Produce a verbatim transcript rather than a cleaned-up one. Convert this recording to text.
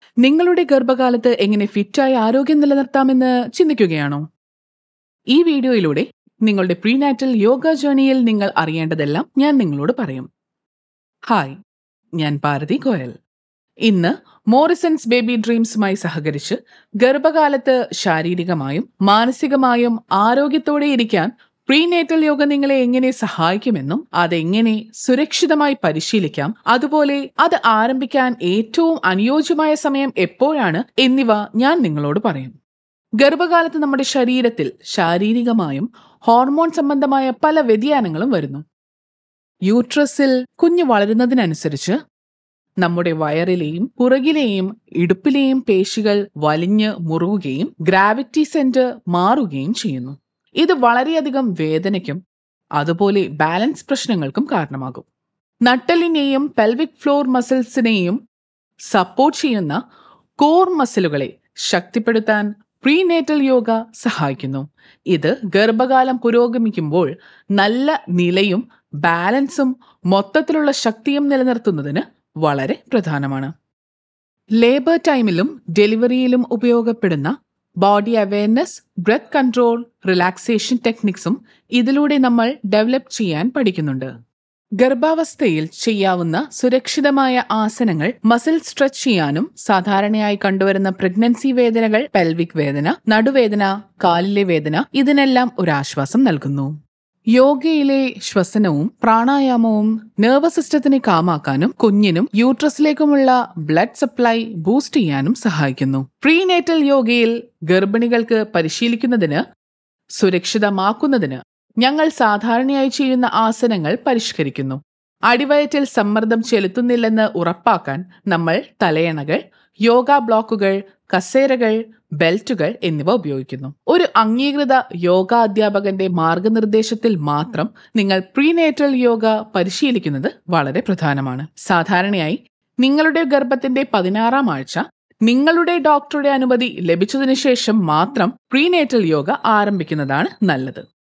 നിങ്ങളുടെ ഗർഭകാലത്ത് എങ്ങനെ ഫിറ്റായി ആരോഗ്യം നിലനിർത്താമെന്ന് ചിന്തിക്കുകയാണോ? ഈ വീഡിയോയിലൂടെ നിങ്ങളുടെ പ്രീനാറ്റൽ യോഗ ജേണിയിൽ നിങ്ങൾ അറിയേണ്ടതെല്ലാം ഞാൻ നിങ്ങളോട് പറയും. ഹായ്, ഞാൻ ഭാരതി ഗോയൽ. ഇന്ന് മോറിസൺസ് ബേബി ഡ്രീംസുമായി സഹകരിച്ച് ഗർഭകാലത്ത് ശാരീരികമായും മാനസികമായും ആരോഗ്യത്തോടെ ഇരിക്കാൻ പ്രീനേറ്റൽ യോഗ നിങ്ങളെ എങ്ങനെ സഹായിക്കുമെന്നും അതെങ്ങനെ സുരക്ഷിതമായി പരിശീലിക്കാം, അതുപോലെ അത് ആരംഭിക്കാൻ ഏറ്റവും അനുയോജ്യമായ സമയം എപ്പോഴാണ് എന്നിവ ഞാൻ നിങ്ങളോട് പറയും. ഗർഭകാലത്ത് നമ്മുടെ ശരീരത്തിൽ ശാരീരികമായും ഹോർമോൺ സംബന്ധമായ പല വ്യതിയാനങ്ങളും വരുന്നു. യൂട്രസിൽ കുഞ്ഞ് വളരുന്നതിനനുസരിച്ച് നമ്മുടെ വയറിലെയും പുറകിലെയും ഇടുപ്പിലെയും പേശികൾ വലിഞ്ഞ് മുറുകുകയും ഗ്രാവിറ്റി സെന്റർ മാറുകയും ചെയ്യുന്നു. ഇത് വളരെയധികം വേദനയ്ക്കും അതുപോലെ ബാലൻസ് പ്രശ്നങ്ങൾക്കും കാരണമാകും. നട്ടെല്ലിനെയും പെൽവിക് ഫ്ലോർ മസിൽസിനെയും സപ്പോർട്ട് ചെയ്യുന്ന കോർ മസിലുകളെ ശക്തിപ്പെടുത്താൻ പ്രീനേറ്റൽ യോഗ സഹായിക്കുന്നു. ഇത് ഗർഭകാലം പുരോഗമിക്കുമ്പോൾ നല്ല നിലയും ബാലൻസും മൊത്തത്തിലുള്ള ശക്തിയും നിലനിർത്തുന്നതിന് വളരെ പ്രധാനമാണ്. ലേബർ ടൈമിലും ഡെലിവറിയിലും ഉപയോഗപ്പെടുന്ന body awareness, breath control, relaxation ടെക്നിക്സും ഇതിലൂടെ നമ്മൾ ഡെവലപ്പ് ചെയ്യാൻ പഠിക്കുന്നുണ്ട്. ഗർഭാവസ്ഥയിൽ ചെയ്യാവുന്ന സുരക്ഷിതമായ ആസനങ്ങൾ മസിൽ സ്ട്രെച്ച് ചെയ്യാനും സാധാരണയായി കണ്ടുവരുന്ന പ്രഗ്നൻസി വേദനകൾ, പെൽവിക് വേദന, നടുവേദന, കാലിലെ വേദന ഇതിനെല്ലാം ഒരു ആശ്വാസം നൽകുന്നു. യോഗയിലെ ശ്വസനവും പ്രാണായാമവും നെർവസ് സിസ്റ്റത്തിനെ കാമാക്കാനും കുഞ്ഞിനും യൂട്രസിലേക്കുമുള്ള ബ്ലഡ് സപ്ലൈ ബൂസ്റ്റ് ചെയ്യാനും സഹായിക്കുന്നു. പ്രീനേറ്റൽ യോഗയിൽ ഗർഭിണികൾക്ക് പരിശീലിക്കുന്നതിന് സുരക്ഷിതമാക്കുന്നതിന് ഞങ്ങൾ സാധാരണയായി ചെയ്യുന്ന ആസനങ്ങൾ പരിഷ്കരിക്കുന്നു. അടിവയറ്റിൽ സമ്മർദ്ദം ചെലുത്തുന്നില്ലെന്ന് ഉറപ്പാക്കാൻ നമ്മൾ തലയണകൾ, യോഗ ബ്ലോക്കുകൾ, കസേരകൾ, ബെൽറ്റുകൾ എന്നിവ ഉപയോഗിക്കുന്നു. ഒരു അംഗീകൃത യോഗ അധ്യാപകന്റെ മാർഗനിർദ്ദേശത്തിൽ മാത്രം നിങ്ങൾ പ്രീനേറ്റൽ യോഗ പരിശീലിക്കുന്നത് വളരെ പ്രധാനമാണ്. സാധാരണയായി നിങ്ങളുടെ ഗർഭത്തിന്റെ പതിനാറാം ആഴ്ച നിങ്ങളുടെ ഡോക്ടറുടെ അനുമതി ലഭിച്ചതിനു ശേഷം മാത്രം പ്രീനേറ്റൽ യോഗ ആരംഭിക്കുന്നതാണ് നല്ലത്.